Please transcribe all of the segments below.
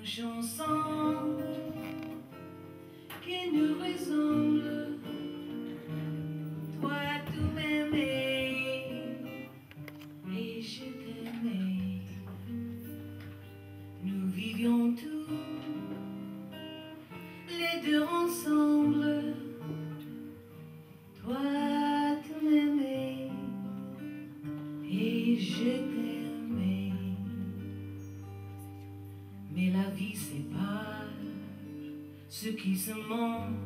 chanson qui nous ressemble, toi tout m'aimais et je t'aimais. Nous vivions tous les deux ensemble, toi tu m'aimais et je t'aimais. Mais la vie sépare ceux qui se mentent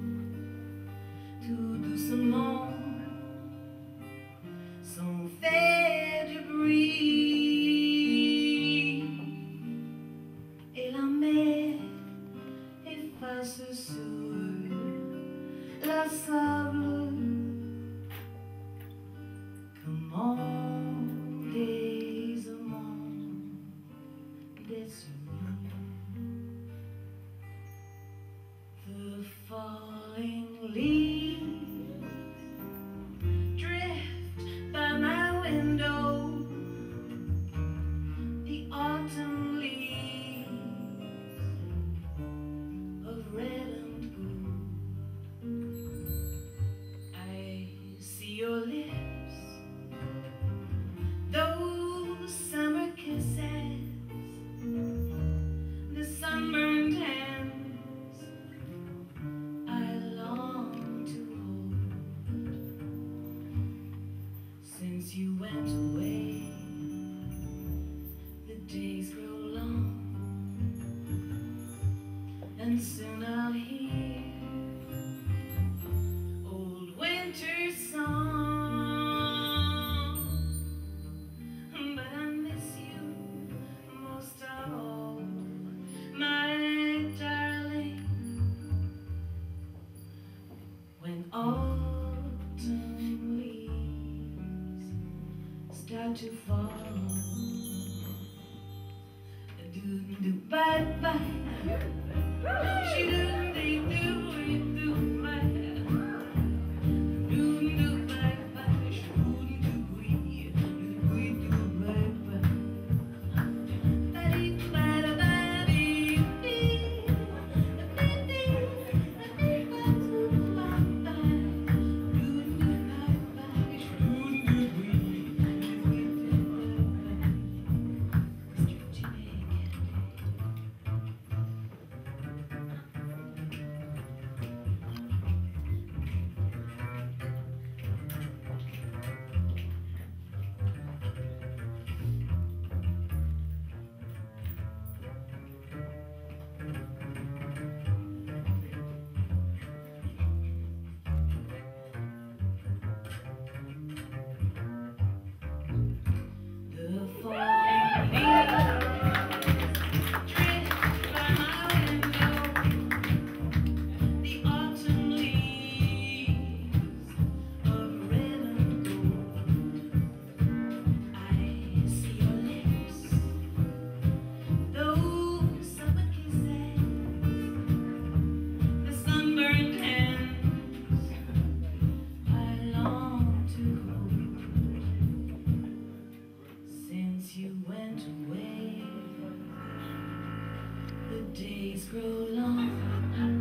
tout doucement, sans faire du bruit. Et la mer efface sur la sable. Comment des amants déçus. The falling leaves drift by my window. The autumn leaves of red and gold. I see your lips, those summer kisses, the sunburned hands I long to hold. Since you went away, the days grow long, and soon I'll hear old winter song. But I miss you most of all, my darling. When autumn leaves start to fall, do bye bye, she do bye, do bye bye, she do bye bye. Days grow long.